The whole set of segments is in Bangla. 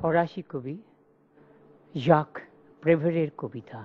ফরাসি কবি জাক প্রেভারের কবিতা।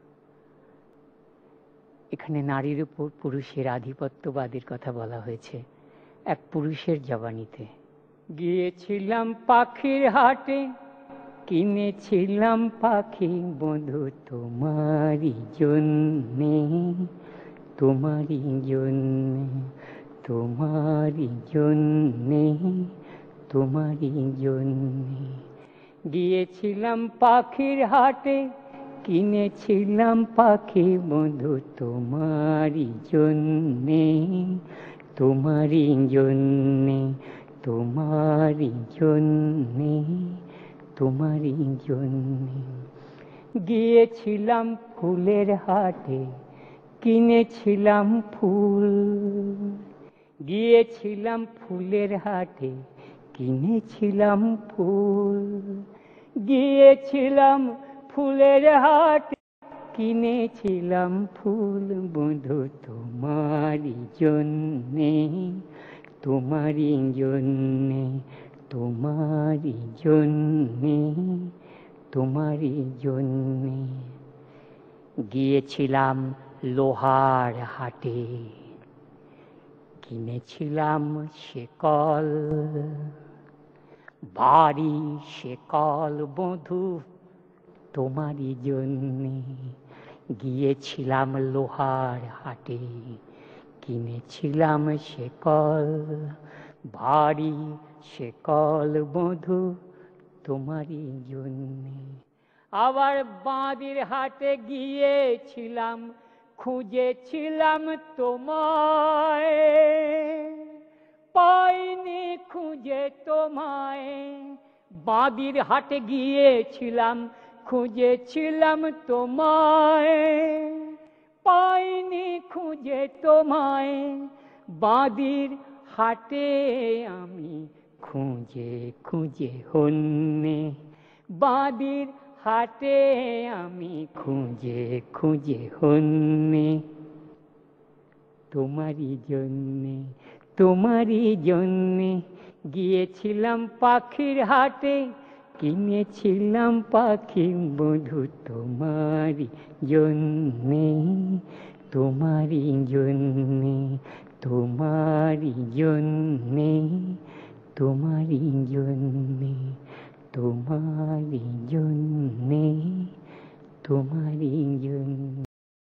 এখানে নারীর উপর পুরুষের আধিপত্যবাদের কথা বলা হয়েছে এক পুরুষের জবানিতে। গিয়েছিলাম পাখির হাটে, কিনেছিলাম পাখি বন্ধু তোমারই জন্যে, তোমারই জন্যে, তোমারই জন্যে, তোমারই জন্যে। গিয়েছিলাম পাখির হাটে, কিনেছিলাম পাখি বন্ধু তোমারই জন্যে, তোমারই জন্যে, তোমারই জন্যে, তোমারই জন্যে। গিয়েছিলাম ফুলের হাটে, কিনেছিলাম ফুল, গিয়েছিলাম ফুলের হাটে, কিনেছিলাম ফুল, গিয়েছিলাম ফুলের হাটে, কিনেছিলাম ফুল বন্ধু তোমারই জন্যে, তোমারই জন্যে, তোমারই জন্যে, তোমারই জন্যে। গিয়েছিলাম লোহার হাটে, কিনেছিলাম শেকল, ভারী শেকল বধূ তোমারই জন্যে। গিয়েছিলাম লোহার হাটে, কিনেছিলাম শেকল, ভারী শেকল বধূ তোমারই জন্যে। আবার বাঁদির হাটে গিয়েছিলাম, খুঁজেছিলাম তোমায়, পাইনি খুঁজে তোমায়। বাঁদির হাটে গিয়েছিলাম, খুঁজেছিলাম তোমায়, পাইনি খুঁজে তোমায়। বাঁদির হাটে আমি খুঁজে খুঁজে হন্যে, বাঁদির হাটে আমি খুঁজে খুঁজে হন্যে, তোমারই জন্যে, তোমারই জন্যে। গিয়েছিলাম পাখির হাটে, কিনেছিলাম পাখি বধূ তোমারই জন্যে, তোমারই জন্যে, তোমারই জন্যে, তোমারই জন্যে, তোমারই জন্যে, তোমারই জন্যে।